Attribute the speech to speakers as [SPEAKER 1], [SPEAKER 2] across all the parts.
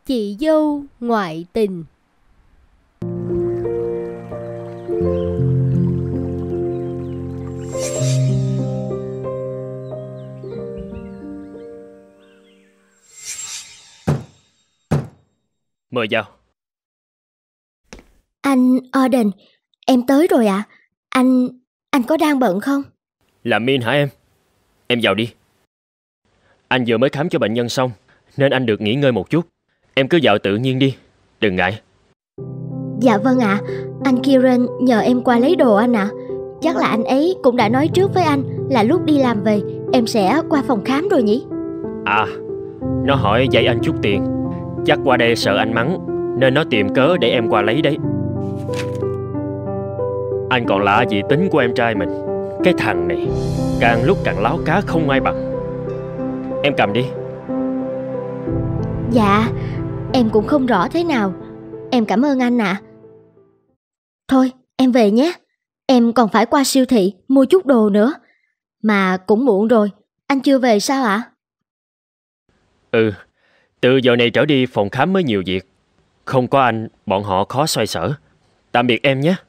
[SPEAKER 1] Chị dâu ngoại tình.
[SPEAKER 2] Mời vào.
[SPEAKER 3] Anh Auden, em tới rồi ạ. Anh có đang bận không?
[SPEAKER 2] Là Min hả em? Em vào đi. Anh vừa mới khám cho bệnh nhân xong, nên anh được nghỉ ngơi một chút. Em cứ vào tự nhiên đi, đừng ngại.
[SPEAKER 3] Dạ vâng ạ. Anh Kieran nhờ em qua lấy đồ anh ạ. Chắc là anh ấy cũng đã nói trước với anh là lúc đi làm về em sẽ qua phòng khám rồi nhỉ?
[SPEAKER 2] À, nó hỏi dạy anh chút tiền. Chắc qua đây sợ anh mắng, nên nó tìm cớ để em qua lấy đấy. Anh còn lạ gì tính của em trai mình. Cái thằng này càng lúc càng láo cá không ai bằng. Em cầm đi.
[SPEAKER 3] Dạ, em cũng không rõ thế nào. Em cảm ơn anh ạ. Thôi, em về nhé. Em còn phải qua siêu thị mua chút đồ nữa. Mà cũng muộn rồi, anh chưa về sao ạ?
[SPEAKER 2] Ừ, từ giờ này trở đi phòng khám mới nhiều việc. Không có anh, bọn họ khó xoay sở. Tạm biệt em nhé.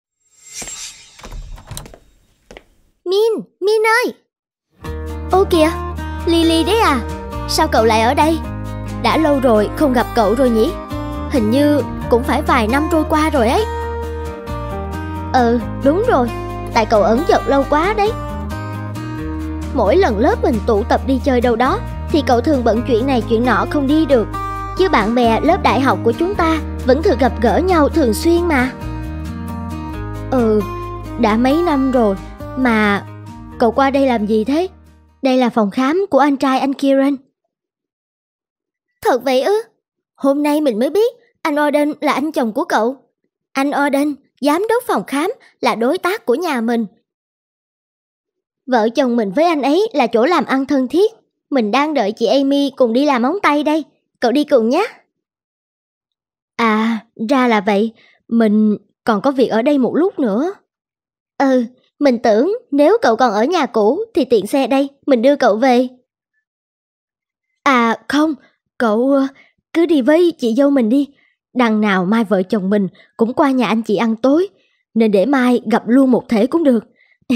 [SPEAKER 3] Min ơi! Ô kìa, Lily đấy à? Sao cậu lại ở đây? Đã lâu rồi không gặp cậu rồi nhỉ? Hình như cũng phải vài năm trôi qua rồi ấy. Ừ, đúng rồi. Tại cậu ẩn giật lâu quá đấy. Mỗi lần lớp mình tụ tập đi chơi đâu đó thì cậu thường bận chuyện này chuyện nọ không đi được. Chứ bạn bè lớp đại học của chúng ta vẫn thường gặp gỡ nhau thường xuyên mà. Ừ, đã mấy năm rồi. Mà cậu qua đây làm gì thế? Đây là phòng khám của anh trai anh Kieran. Thật vậy ư? Hôm nay mình mới biết anh Auden là anh chồng của cậu. Anh Auden, giám đốc phòng khám, là đối tác của nhà mình. Vợ chồng mình với anh ấy là chỗ làm ăn thân thiết. Mình đang đợi chị Amy cùng đi làm móng tay đây. Cậu đi cùng nhé. À, ra là vậy. Mình còn có việc ở đây một lúc nữa. Ừ, mình tưởng nếu cậu còn ở nhà cũ thì tiện xe đây, mình đưa cậu về. À không, cậu cứ đi với chị dâu mình đi. Đằng nào mai vợ chồng mình cũng qua nhà anh chị ăn tối, nên để mai gặp luôn một thể cũng được.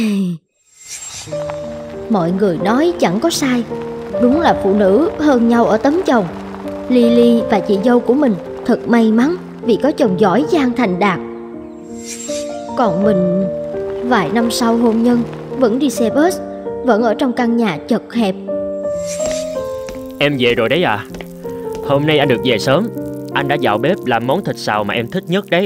[SPEAKER 3] Mọi người nói chẳng có sai. Đúng là phụ nữ hơn nhau ở tấm chồng. Lily và chị dâu của mình thật may mắn vì có chồng giỏi giang thành đạt. Còn mình, vài năm sau hôn nhân, vẫn đi xe bus, vẫn ở trong căn nhà chật hẹp.
[SPEAKER 2] Em về rồi đấy à? Hôm nay anh được về sớm. Anh đã vào bếp làm món thịt xào mà em thích nhất đấy.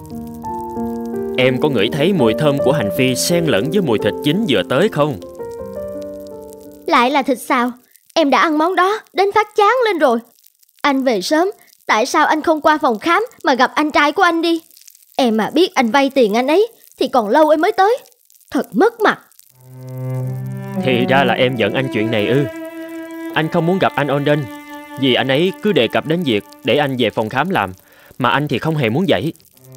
[SPEAKER 2] Em có ngửi thấy mùi thơm của hành phi xen lẫn với mùi thịt chín vừa tới không?
[SPEAKER 3] Lại là thịt xào. Em đã ăn món đó đến phát chán lên rồi. Anh về sớm, tại sao anh không qua phòng khám mà gặp anh trai của anh đi? Em mà biết anh vay tiền anh ấy thì còn lâu em mới tới. Thật mất mặt.
[SPEAKER 2] Thì ra là em giận anh chuyện này ư? Anh không muốn gặp anh Auden vì anh ấy cứ đề cập đến việc để anh về phòng khám làm, mà anh thì không hề muốn vậy.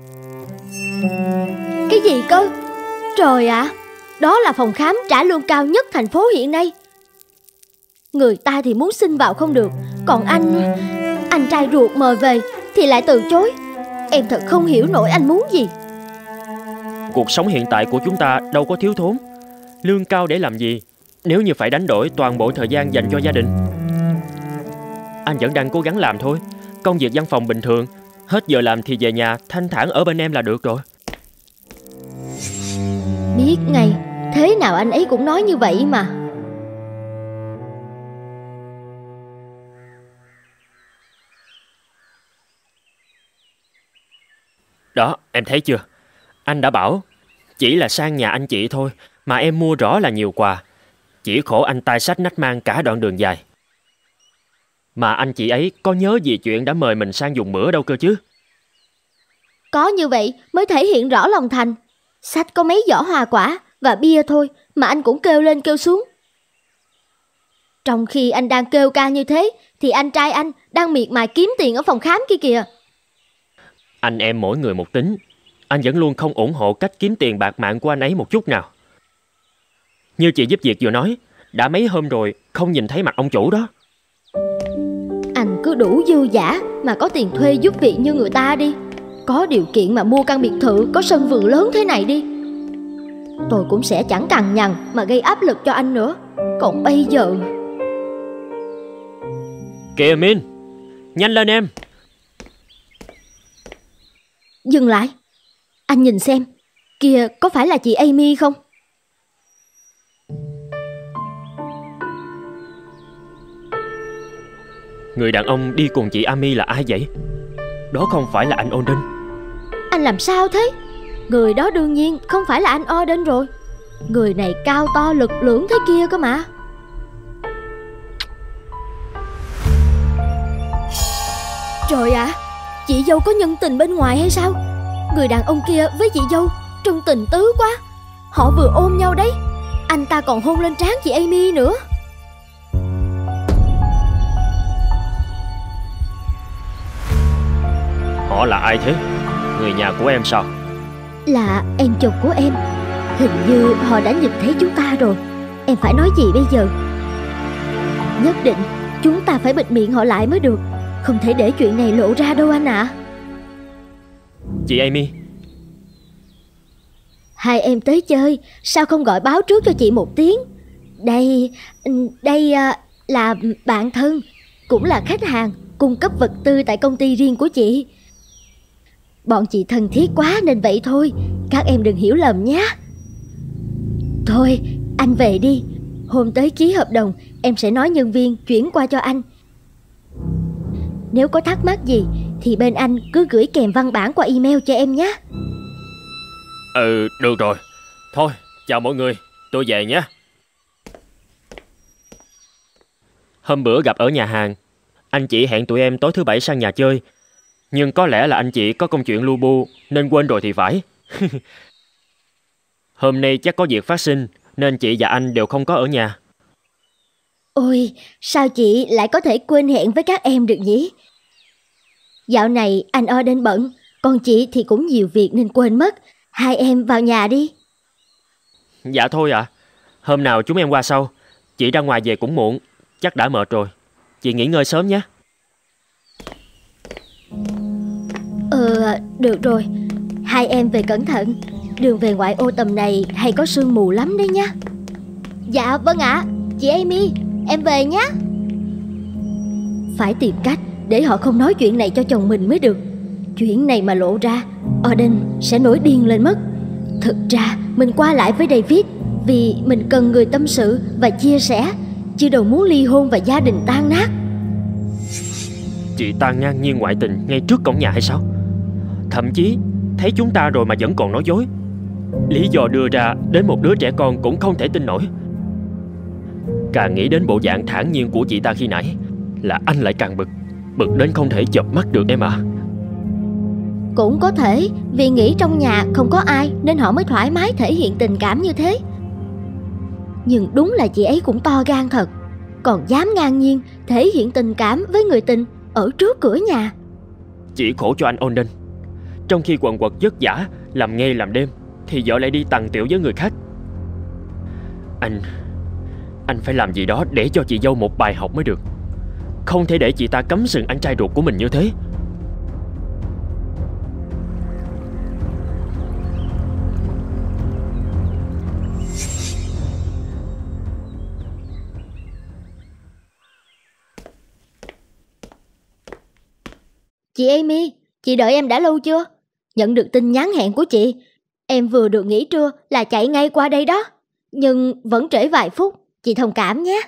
[SPEAKER 3] Cái gì cơ? Trời ạ, đó là phòng khám trả lương cao nhất thành phố hiện nay. Người ta thì muốn xin vào không được, còn anh trai ruột mời về thì lại từ chối. Em thật không hiểu nổi anh muốn gì.
[SPEAKER 2] Cuộc sống hiện tại của chúng ta đâu có thiếu thốn. Lương cao để làm gì nếu như phải đánh đổi toàn bộ thời gian dành cho gia đình? Anh vẫn đang cố gắng làm thôi. Công việc văn phòng bình thường. Hết giờ làm thì về nhà thanh thản ở bên em là được rồi.
[SPEAKER 3] Biết ngay, thế nào anh ấy cũng nói như vậy mà.
[SPEAKER 2] Đó, em thấy chưa? Anh đã bảo chỉ là sang nhà anh chị thôi mà em mua rõ là nhiều quà. Chỉ khổ anh tay xách nách mang cả đoạn đường dài. Mà anh chị ấy có nhớ gì chuyện đã mời mình sang dùng bữa đâu cơ chứ?
[SPEAKER 3] Có như vậy mới thể hiện rõ lòng thành. Xách có mấy giỏ hoa quả và bia thôi mà anh cũng kêu lên kêu xuống. Trong khi anh đang kêu ca như thế thì anh trai anh đang miệt mài kiếm tiền ở phòng khám kia kìa.
[SPEAKER 2] Anh em mỗi người một tính. Anh vẫn luôn không ủng hộ cách kiếm tiền bạc mạng của anh ấy một chút nào. Như chị giúp việc vừa nói, đã mấy hôm rồi không nhìn thấy mặt ông chủ đó.
[SPEAKER 3] Anh cứ đủ dư dả mà có tiền thuê giúp việc như người ta đi. Có điều kiện mà mua căn biệt thự có sân vườn lớn thế này đi. Tôi cũng sẽ chẳng cằn nhằn mà gây áp lực cho anh nữa. Còn bây giờ...
[SPEAKER 2] Kìa Min, nhanh lên em.
[SPEAKER 3] Dừng lại. Anh nhìn xem, kìa có phải là chị Amy không?
[SPEAKER 2] Người đàn ông đi cùng chị Amy là ai vậy? Đó không phải là anh Odin.
[SPEAKER 3] Anh làm sao thế? Người đó đương nhiên không phải là anh Odin rồi. Người này cao to lực lưỡng thế kia cơ mà. Trời ạ, chị dâu có nhân tình bên ngoài hay sao? Người đàn ông kia với chị dâu trông tình tứ quá. Họ vừa ôm nhau đấy. Anh ta còn hôn lên trán chị Amy nữa.
[SPEAKER 2] Họ là ai thế? Người nhà của em sao?
[SPEAKER 3] Là em chồng của em. Hình như họ đã nhìn thấy chúng ta rồi. Em phải nói gì bây giờ? Nhất định chúng ta phải bịt miệng họ lại mới được. Không thể để chuyện này lộ ra đâu anh ạ.
[SPEAKER 2] Chị Amy,
[SPEAKER 3] hai em tới chơi, sao không gọi báo trước cho chị một tiếng? Đây là bạn thân, cũng là khách hàng cung cấp vật tư tại công ty riêng của chị. Bọn chị thân thiết quá nên vậy thôi, các em đừng hiểu lầm nhé. Thôi, anh về đi. Hôm tới ký hợp đồng, em sẽ nói nhân viên chuyển qua cho anh. Nếu có thắc mắc gì thì bên anh cứ gửi kèm văn bản qua email cho em nhé.
[SPEAKER 2] Được rồi. Thôi, chào mọi người, tôi về nhé. Hôm bữa gặp ở nhà hàng, anh chị hẹn tụi em tối thứ Bảy sang nhà chơi. Nhưng có lẽ là anh chị có công chuyện lu bu nên quên rồi thì phải. Hôm nay chắc có việc phát sinh nên chị và anh đều không có ở nhà.
[SPEAKER 3] Ôi, sao chị lại có thể quên hẹn với các em được nhỉ? Dạo này anh Odin bận, còn chị thì cũng nhiều việc nên quên mất. Hai em vào nhà đi.
[SPEAKER 2] Dạ thôi ạ. Hôm nào chúng em qua sau. Chị ra ngoài về cũng muộn, chắc đã mệt rồi. Chị nghỉ ngơi sớm nhé.
[SPEAKER 3] Được rồi. Hai em về cẩn thận. Đường về ngoại ô tầm này hay có sương mù lắm đấy nhá. Dạ vâng ạ. Chị Amy, em về nhé. Phải tìm cách để họ không nói chuyện này cho chồng mình mới được. Chuyện này mà lộ ra, Odin sẽ nổi điên lên mất. Thực ra mình qua lại với David vì mình cần người tâm sự và chia sẻ, chứ đâu muốn ly hôn và gia đình tan nát.
[SPEAKER 2] Chị ta ngang nhiên ngoại tình ngay trước cổng nhà hay sao? Thậm chí thấy chúng ta rồi mà vẫn còn nói dối. Lý do đưa ra đến một đứa trẻ con cũng không thể tin nổi. Càng nghĩ đến bộ dạng thản nhiên của chị ta khi nãy là anh lại càng bực. Bực đến không thể chợp mắt được em ạ.
[SPEAKER 3] Cũng có thể vì nghĩ trong nhà không có ai nên họ mới thoải mái thể hiện tình cảm như thế. Nhưng đúng là chị ấy cũng to gan thật, còn dám ngang nhiên thể hiện tình cảm với người tình ở trước cửa nhà.
[SPEAKER 2] Chỉ khổ cho anh Odin. Trong khi quần quật vất vả làm ngày làm đêm thì vợ lại đi tằng tiểu với người khác. Anh phải làm gì đó để cho chị dâu một bài học mới được. Không thể để chị ta cấm sừng anh trai ruột của mình như thế.
[SPEAKER 3] Chị Amy, chị đợi em đã lâu chưa? Nhận được tin nhắn hẹn của chị. Em vừa được nghỉ trưa là chạy ngay qua đây đó. Nhưng vẫn trễ vài phút, chị thông cảm nhé.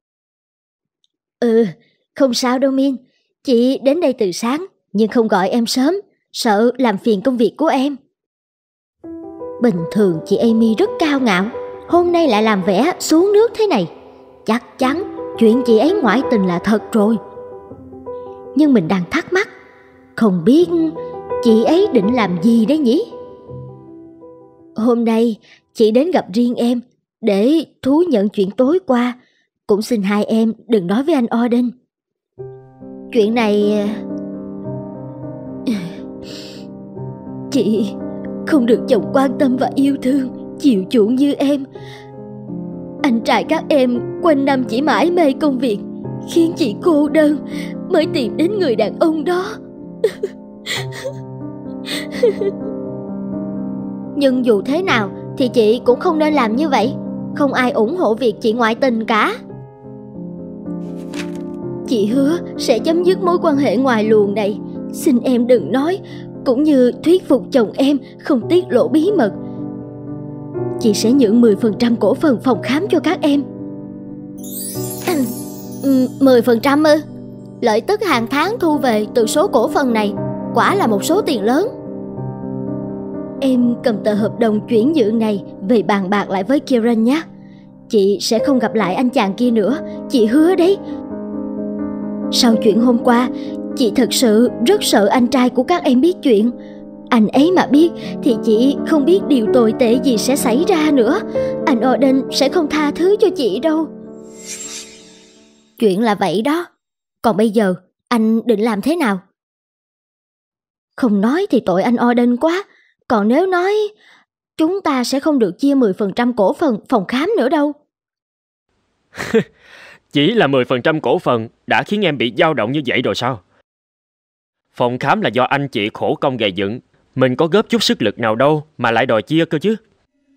[SPEAKER 3] Không sao đâu Min. Chị đến đây từ sáng nhưng không gọi em sớm, sợ làm phiền công việc của em. Bình thường chị Amy rất cao ngạo, hôm nay lại làm vẻ xuống nước thế này. Chắc chắn chuyện chị ấy ngoại tình là thật rồi. Nhưng mình đang thắc mắc, không biết chị ấy định làm gì đấy nhỉ? Hôm nay chị đến gặp riêng em để thú nhận chuyện tối qua. Cũng xin hai em đừng nói với anh Odin. Chuyện này... Chị không được chồng quan tâm và yêu thương, chiều chuộng như em. Anh trai các em quanh năm chỉ mải mê công việc,
[SPEAKER 1] khiến chị cô đơn mới tìm đến người đàn ông đó.
[SPEAKER 3] Nhưng dù thế nào thì chị cũng không nên làm như vậy. Không ai ủng hộ việc chị ngoại tình cả.
[SPEAKER 1] Chị hứa sẽ chấm dứt mối quan hệ ngoài luồng này. Xin em đừng nói, cũng như thuyết phục chồng em không tiết lộ bí mật. Chị sẽ nhượng 10% cổ phần phòng khám cho các em.
[SPEAKER 3] 10% ư? Lợi tức hàng tháng thu về từ số cổ phần này quả là một số tiền lớn.
[SPEAKER 1] Em cầm tờ hợp đồng chuyển nhượng này về bàn bạc lại với Kieran nhé. Chị sẽ không gặp lại anh chàng kia nữa, chị hứa đấy. Sau chuyện hôm qua, chị thật sự rất sợ anh trai của các em biết chuyện. Anh ấy mà biết thì chị không biết điều tồi tệ gì sẽ xảy ra nữa. Anh Auden sẽ không tha thứ cho chị đâu.
[SPEAKER 3] Chuyện là vậy đó. Còn bây giờ anh định làm thế nào?
[SPEAKER 1] Không nói thì tội anh Auden quá. Còn nếu nói, chúng ta sẽ không được chia 10% cổ phần phòng khám nữa đâu.
[SPEAKER 2] Chỉ là 10% cổ phần đã khiến em bị dao động như vậy rồi sao? Phòng khám là do anh chị khổ công gầy dựng. Mình có góp chút sức lực nào đâu mà lại đòi chia cơ chứ.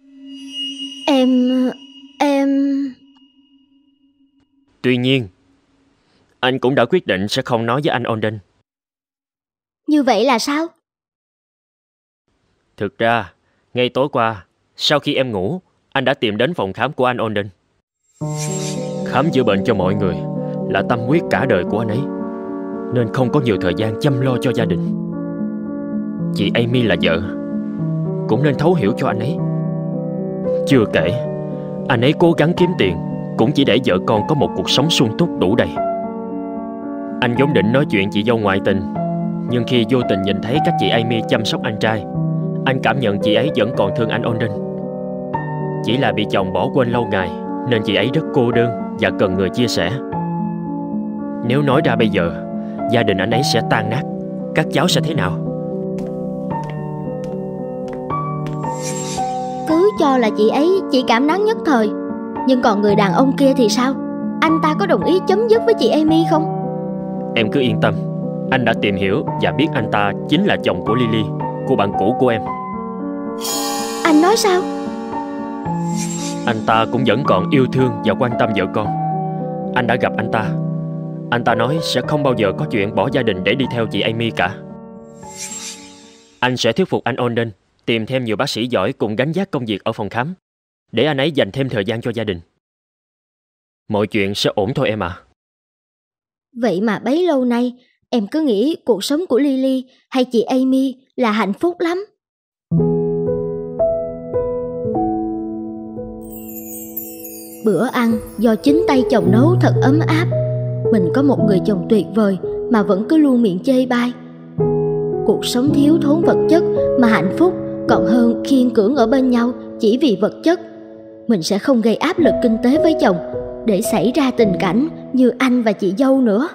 [SPEAKER 1] Em...
[SPEAKER 2] Tuy nhiên, anh cũng đã quyết định sẽ không nói với anh Auden.
[SPEAKER 3] Như vậy là sao?
[SPEAKER 2] Thực ra, ngay tối qua, sau khi em ngủ, anh đã tìm đến phòng khám của anh Auden. Khám chữa bệnh cho mọi người là tâm huyết cả đời của anh ấy, nên không có nhiều thời gian chăm lo cho gia đình. Chị Amy là vợ, cũng nên thấu hiểu cho anh ấy. Chưa kể, anh ấy cố gắng kiếm tiền cũng chỉ để vợ con có một cuộc sống sung túc đủ đầy. Anh vốn định nói chuyện chị dâu ngoại tình, nhưng khi vô tình nhìn thấy cách chị Amy chăm sóc anh trai, anh cảm nhận chị ấy vẫn còn thương anh Auden. Chỉ là bị chồng bỏ quên lâu ngày nên chị ấy rất cô đơn và cần người chia sẻ. Nếu nói ra bây giờ, gia đình anh ấy sẽ tan nát. Các cháu sẽ thế nào?
[SPEAKER 3] Cứ cho là chị ấy chỉ cảm nắng nhất thời. Nhưng còn người đàn ông kia thì sao? Anh ta có đồng ý chấm dứt với chị Amy không?
[SPEAKER 2] Em cứ yên tâm. Anh đã tìm hiểu và biết anh ta chính là chồng của Lily, cô bạn cũ của em.
[SPEAKER 3] Anh nói sao?
[SPEAKER 2] Anh ta cũng vẫn còn yêu thương và quan tâm vợ con. Anh đã gặp anh ta. Anh ta nói sẽ không bao giờ có chuyện bỏ gia đình để đi theo chị Amy cả. Anh sẽ thuyết phục anh Auden tìm thêm nhiều bác sĩ giỏi cùng gánh vác công việc ở phòng khám, để anh ấy dành thêm thời gian cho gia đình. Mọi chuyện sẽ ổn thôi em ạ.
[SPEAKER 3] Vậy mà bấy lâu nay em cứ nghĩ cuộc sống của Lily hay chị Amy là hạnh phúc lắm.
[SPEAKER 1] Bữa ăn do chính tay chồng nấu thật ấm áp. Mình có một người chồng tuyệt vời mà vẫn cứ luôn miệng chê bai. Cuộc sống thiếu thốn vật chất mà hạnh phúc còn hơn kiên cưỡng ở bên nhau chỉ vì vật chất. Mình sẽ không gây áp lực kinh tế với chồng để xảy ra tình cảnh như anh và chị dâu nữa.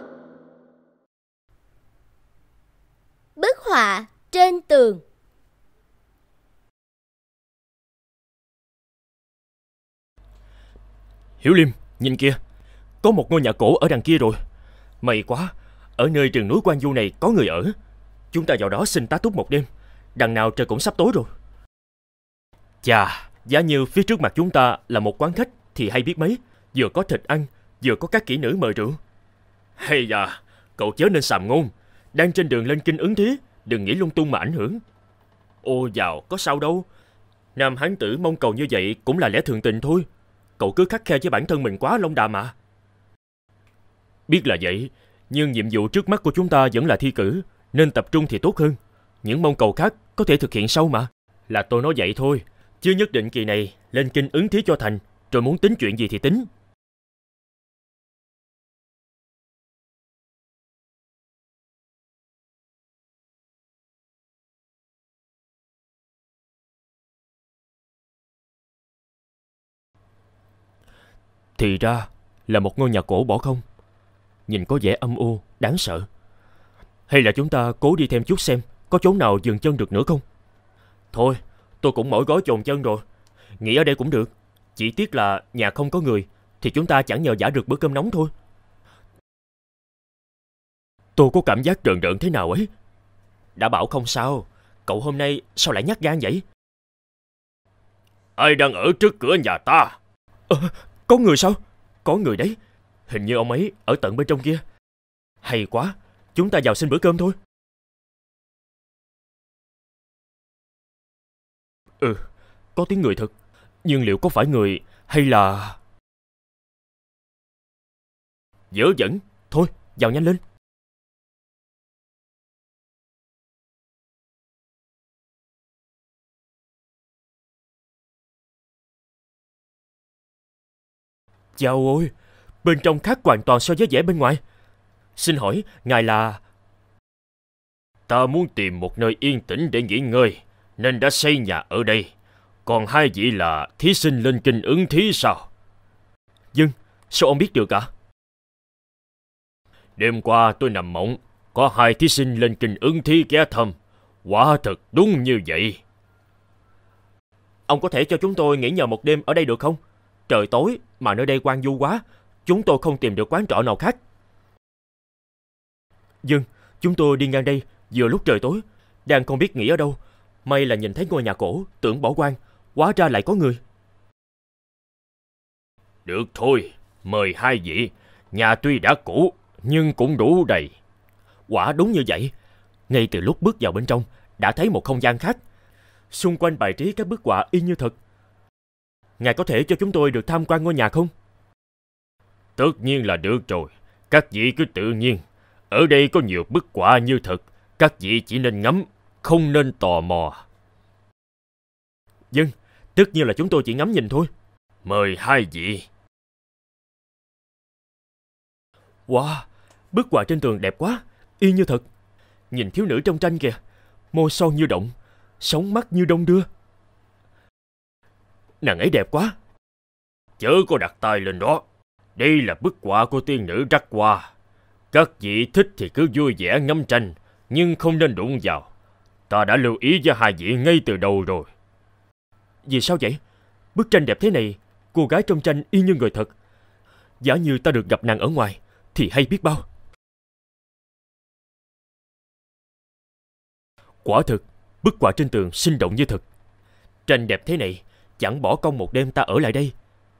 [SPEAKER 3] Bức họa trên tường.
[SPEAKER 2] Hiểu Liêm, nhìn kìa, có một ngôi nhà cổ ở đằng kia rồi. May quá, ở nơi rừng núi Quan Du này có người ở. Chúng ta vào đó xin tá túc một đêm. Đằng nào trời cũng sắp tối rồi. Chà, giá như phía trước mặt chúng ta là một quán khách thì hay biết mấy. Vừa có thịt ăn, vừa có các kỹ nữ mời rượu. Hay da, cậu chớ nên sàm ngôn. Đang trên đường lên kinh ứng thí, đừng nghĩ lung tung mà ảnh hưởng. Ô dào, có sao đâu. Nam hán tử mong cầu như vậy cũng là lẽ thường tình thôi. Cậu cứ khắt khe với bản thân mình quá lông đà mà. Biết là vậy, nhưng nhiệm vụ trước mắt của chúng ta vẫn là thi cử, nên tập trung thì tốt hơn. Những mong cầu khác có thể thực hiện sau mà. Là tôi nói vậy thôi, chứ nhất định kỳ này lên kinh ứng thí cho thành, rồi muốn tính chuyện gì thì tính. Thì ra là một ngôi nhà cổ bỏ không. Nhìn có vẻ âm u, đáng sợ. Hay là chúng ta cố đi thêm chút xem có chỗ nào dừng chân được nữa không? Thôi, tôi cũng mỏi gối chồn chân rồi. Nghỉ ở đây cũng được. Chỉ tiếc là nhà không có người, thì chúng ta chẳng nhờ vả được bữa cơm nóng thôi. Tôi có cảm giác rợn rợn thế nào ấy. Đã bảo không sao. Cậu hôm nay sao lại nhát gan vậy?
[SPEAKER 4] Ai đang ở trước cửa nhà ta?
[SPEAKER 2] Có người sao? Có người đấy. Hình như ông ấy ở tận bên trong kia. Hay quá, chúng ta vào xin bữa cơm thôi. Có tiếng người thật. Nhưng liệu có phải người hay là... Dở dẫn. Thôi, vào nhanh lên. Chào ôi, bên trong khác hoàn toàn so với vẻ bên ngoài. Xin hỏi, ngài là...
[SPEAKER 4] Ta muốn tìm một nơi yên tĩnh để nghỉ ngơi, nên đã xây nhà ở đây. Còn hai vị là thí sinh lên kinh ứng thí sao?
[SPEAKER 2] Vâng, sao ông biết được ạ?
[SPEAKER 4] Đêm qua tôi nằm mộng, có hai thí sinh lên kinh ứng thí ghé thăm. Quả thật đúng như vậy.
[SPEAKER 2] Ông có thể cho chúng tôi nghỉ nhờ một đêm ở đây được không? Trời tối mà nơi đây hoang vu quá, chúng tôi không tìm được quán trọ nào khác. Vâng, chúng tôi đi ngang đây vừa lúc trời tối, đang không biết nghỉ ở đâu. May là nhìn thấy ngôi nhà cổ, tưởng bỏ hoang, hóa ra lại có người.
[SPEAKER 4] Được thôi, mời hai vị. Nhà tuy đã cũ, nhưng cũng đủ đầy.
[SPEAKER 2] Quả đúng như vậy. Ngay từ lúc bước vào bên trong, đã thấy một không gian khác. Xung quanh bày trí các bức họa y như thật. Ngài có thể cho chúng tôi được tham quan ngôi nhà không?
[SPEAKER 4] Tất nhiên là được rồi. Các vị cứ tự nhiên. Ở đây có nhiều bức họa như thật. Các vị chỉ nên ngắm, không nên tò mò.
[SPEAKER 2] Vâng, tất nhiên là chúng tôi chỉ ngắm nhìn thôi.
[SPEAKER 4] Mời hai vị.
[SPEAKER 2] Wow, bức họa trên tường đẹp quá, y như thật. Nhìn thiếu nữ trong tranh kìa, môi son như động, sóng mắt như đong đưa. Nàng ấy đẹp quá.
[SPEAKER 4] Chớ có đặt tay lên đó. Đây là bức họa của tiên nữ Trắc Hoa. Các vị thích thì cứ vui vẻ ngắm tranh, nhưng không nên đụng vào. Ta đã lưu ý với hai vị ngay từ đầu rồi.
[SPEAKER 2] Vì sao vậy? Bức tranh đẹp thế này, cô gái trong tranh y như người thật. Giả như ta được gặp nàng ở ngoài thì hay biết bao. Quả thực, bức họa trên tường sinh động như thật. Tranh đẹp thế này, chẳng bỏ công một đêm ta ở lại đây.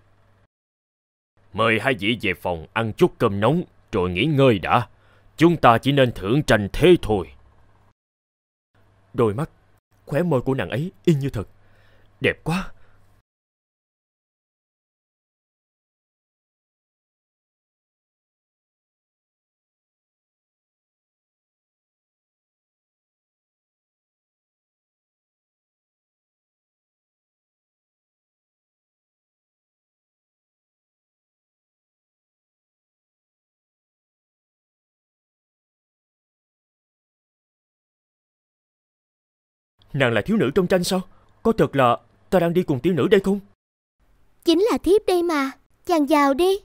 [SPEAKER 4] Mời hai vị về phòng ăn chút cơm nóng rồi nghỉ ngơi đã. Chúng ta chỉ nên thưởng tranh thế thôi.
[SPEAKER 2] Đôi mắt, khóe môi của nàng ấy y như thật. Đẹp quá. Nàng là thiếu nữ trong tranh sao? Có thật là ta đang đi cùng thiếu nữ đây không?
[SPEAKER 3] Chính là thiếp đây mà. Chàng vào đi.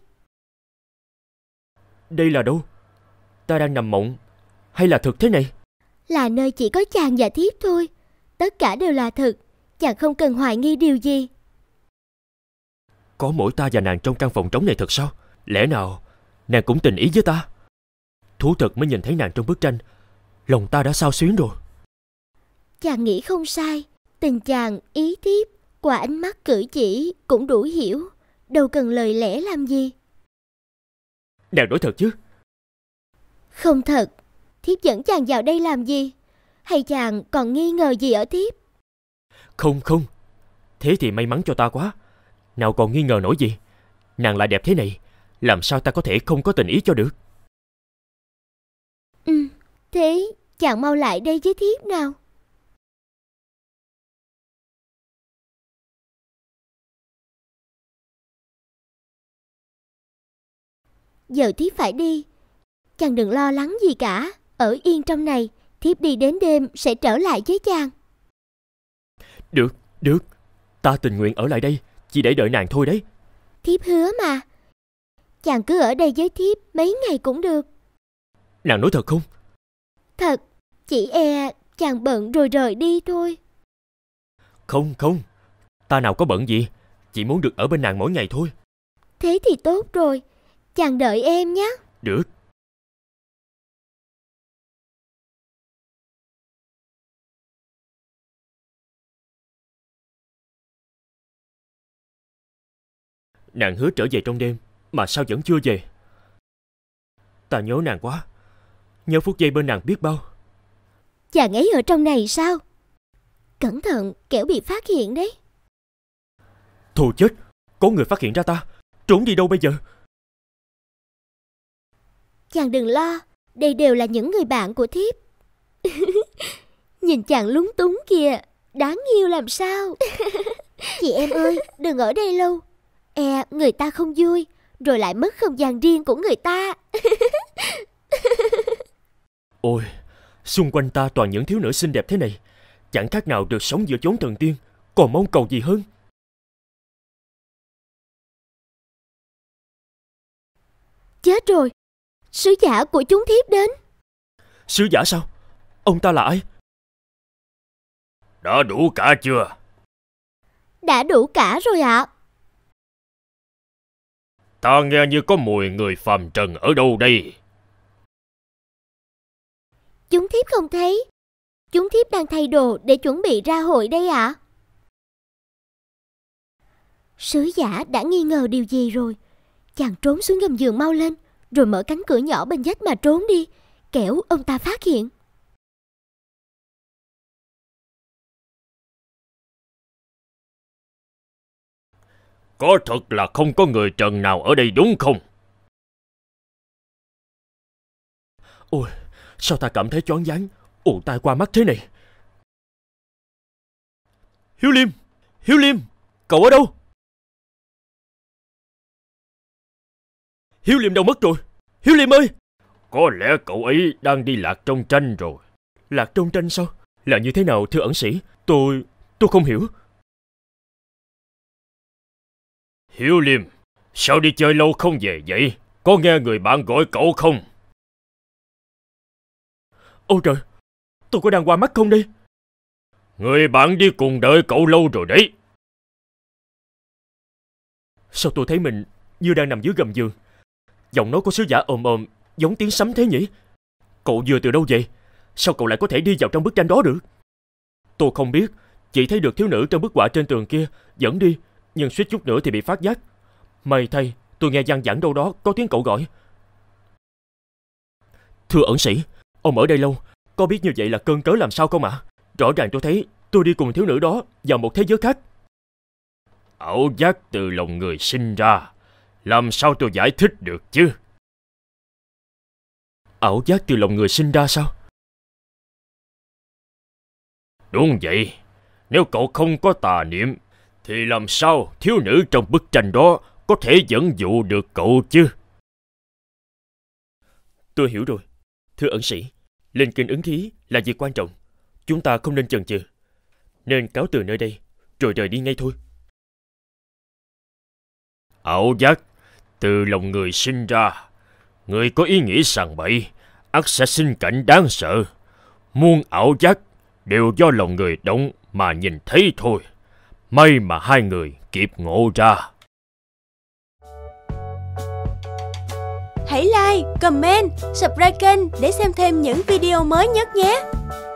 [SPEAKER 2] Đây là đâu? Ta đang nằm mộng hay là thực thế này?
[SPEAKER 3] Là nơi chỉ có chàng và thiếp thôi. Tất cả đều là thật. Chàng không cần hoài nghi điều gì.
[SPEAKER 2] Có mỗi ta và nàng trong căn phòng trống này thật sao? Lẽ nào nàng cũng tình ý với ta? Thú thật mới nhìn thấy nàng trong bức tranh, lòng ta đã xao xuyến rồi.
[SPEAKER 3] Chàng nghĩ không sai. Tình chàng, ý thiếp, qua ánh mắt cử chỉ cũng đủ hiểu. Đâu cần lời lẽ làm gì.
[SPEAKER 2] Nàng nói thật chứ?
[SPEAKER 3] Không thật. Thiếp dẫn chàng vào đây làm gì? Hay chàng còn nghi ngờ gì ở thiếp?
[SPEAKER 2] Không không. Thế thì may mắn cho ta quá. Nào còn nghi ngờ nổi gì. Nàng lại đẹp thế này, làm sao ta có thể không có tình ý cho được?
[SPEAKER 3] Thế chàng mau lại đây với thiếp nào. Giờ thiếp phải đi. Chàng đừng lo lắng gì cả. Ở yên trong này. Thiếp đi đến đêm sẽ trở lại với chàng.
[SPEAKER 2] Được, được. Ta tình nguyện ở lại đây, chỉ để đợi nàng thôi đấy.
[SPEAKER 3] Thiếp hứa mà. Chàng cứ ở đây với thiếp mấy ngày cũng được.
[SPEAKER 2] Nàng nói thật không?
[SPEAKER 3] Thật. Chỉ e chàng bận rồi rời đi thôi.
[SPEAKER 2] Không không. Ta nào có bận gì. Chỉ muốn được ở bên nàng mỗi ngày thôi.
[SPEAKER 3] Thế thì tốt rồi. Chàng đợi em nhé.
[SPEAKER 2] Được. Nàng hứa trở về trong đêm, mà sao vẫn chưa về? Ta nhớ nàng quá, nhớ phút giây bên nàng biết bao.
[SPEAKER 3] Chàng ấy ở trong này sao? Cẩn thận, kẻo bị phát hiện đấy.
[SPEAKER 2] Thôi chết, có người phát hiện ra ta. Trốn đi đâu bây giờ?
[SPEAKER 3] Chàng đừng lo, đây đều là những người bạn của thiếp. Nhìn chàng lúng túng kìa, đáng yêu làm sao. Chị em ơi, đừng ở đây lâu. Người ta không vui, rồi lại mất không gian riêng của người ta.
[SPEAKER 2] Ôi, xung quanh ta toàn những thiếu nữ xinh đẹp thế này, chẳng khác nào được sống giữa chốn thần tiên, còn mong cầu gì hơn.
[SPEAKER 3] Chết rồi, sứ giả của chúng thiếp đến.
[SPEAKER 2] Sứ giả sao? Ông ta là ai?
[SPEAKER 4] Đã đủ cả chưa?
[SPEAKER 3] Đã đủ cả rồi ạ.
[SPEAKER 4] Ta nghe như có mùi người phàm trần ở đâu đây.
[SPEAKER 3] Chúng thiếp không thấy. Chúng thiếp đang thay đồ để chuẩn bị ra hội đây ạ. Sứ giả đã nghi ngờ điều gì rồi. Chàng trốn xuống gầm giường mau lên, rồi mở cánh cửa nhỏ bên vách mà trốn đi, kẻo ông ta phát hiện.
[SPEAKER 4] Có thật là không có người trần nào ở đây đúng không?
[SPEAKER 2] Ôi, sao ta cảm thấy choáng váng, ù tai qua mắt thế này? Hiếu Liêm! Hiếu Liêm! Cậu ở đâu? Hiếu Liêm đâu mất rồi? Hiếu Liêm ơi!
[SPEAKER 4] Có lẽ cậu ấy đang đi lạc trong tranh rồi.
[SPEAKER 2] Lạc trong tranh sao? Là như thế nào thưa ẩn sĩ? Tôi không hiểu.
[SPEAKER 4] Hiếu Liêm, sao đi chơi lâu không về vậy? Có nghe người bạn gọi cậu không?
[SPEAKER 2] Ôi trời, tôi có đang qua mắt không đây?
[SPEAKER 4] Người bạn đi cùng đợi cậu lâu rồi đấy.
[SPEAKER 2] Sao tôi thấy mình như đang nằm dưới gầm giường? Giọng nói của sứ giả ồm ồm giống tiếng sấm thế nhỉ? Cậu vừa từ đâu vậy? Sao cậu lại có thể đi vào trong bức tranh đó được? Tôi không biết, chỉ thấy được thiếu nữ trong bức họa trên tường kia dẫn đi, nhưng suýt chút nữa thì bị phát giác. May thay, tôi nghe văng vẳng đâu đó có tiếng cậu gọi. Thưa ẩn sĩ, ông ở đây lâu, có biết như vậy là cơn cớ làm sao không ạ? Rõ ràng tôi thấy tôi đi cùng thiếu nữ đó vào một thế giới khác.
[SPEAKER 4] Ảo giác từ lòng người sinh ra, làm sao tôi giải thích được chứ?
[SPEAKER 2] Ảo giác từ lòng người sinh ra sao?
[SPEAKER 4] Đúng vậy, nếu cậu không có tà niệm, thì làm sao thiếu nữ trong bức tranh đó có thể dẫn dụ được cậu chứ?
[SPEAKER 2] Tôi hiểu rồi. Thưa ẩn sĩ, lên kinh ứng khí là việc quan trọng. Chúng ta không nên chần chừ, nên cáo từ nơi đây, rồi rời đi ngay thôi.
[SPEAKER 4] Ảo giác từ lòng người sinh ra, người có ý nghĩ sằng bậy, ắt sẽ sinh cảnh đáng sợ. Muôn ảo giác đều do lòng người động mà nhìn thấy thôi. May mà hai người kịp ngộ ra.
[SPEAKER 5] Hãy like, comment, subscribe kênh để xem thêm những video mới nhất nhé.